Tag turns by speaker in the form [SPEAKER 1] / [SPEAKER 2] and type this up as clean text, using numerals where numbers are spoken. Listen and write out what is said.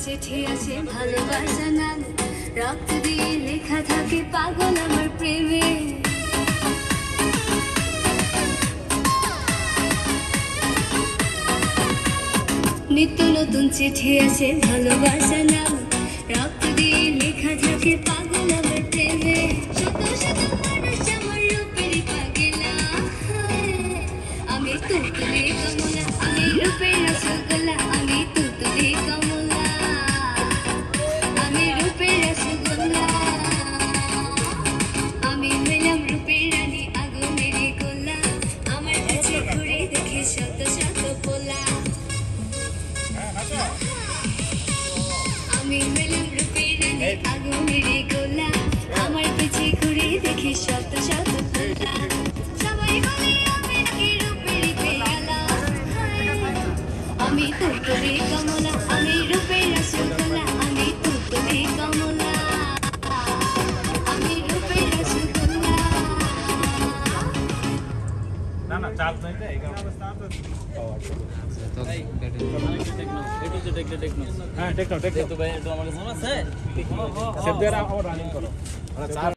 [SPEAKER 1] চিঠি আছে ভালোবাসা নাম রক্ত দিয়ে লেখা থাকে পাগল আমার প্রেমে নিত্য নতুন চিঠি আছে ভালোবাসা নাম রক্ত দিয়ে লেখা থাকে পাগল আমার প্রেমে শত শত মানুষ আমার রূপের পাগলা আমি তুতলি কমলা আমি রূপের রসগোল্লা আমি তুতলি কমলা আমি রূপের রসগোল্লা আমি হইলাম রূপের রানী আগুনের গোলা আমার কাছে ঘুরে দেখে শত শত পোলা আমি হইলাম রূপের রানী আগুনের গোলা আমার কাছে ঘুরে দেখে শত শত পোলা সবাই বলে আমি নাকি রূপের পেয়ালা আমি তুতলি কমলা আমি রূপের রসগোল্লা আমি তুতলি কমলা আমি রূপের রসগোল্লা
[SPEAKER 2] না না চার্জ নাই তো এই অবস্থা তো হ্যাঁ টেকনো তো ভাই একটু আমার কাছে আছে সেভ দিয়ে আমার রানিং করো